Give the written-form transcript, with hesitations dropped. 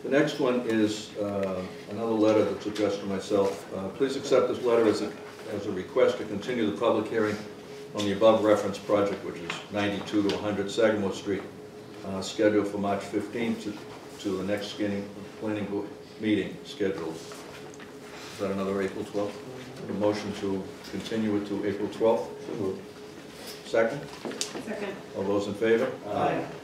The next one is another letter that's addressed to myself. Please accept this letter as a request to continue the public hearing on the above referenced project, which is 92 to 100 Saqamore Street, scheduled for March 15th to the next planning board meeting scheduled. Is that another April 12th? A motion to continue it to April 12th? So moved. Second? Second. All those in favor? Aye.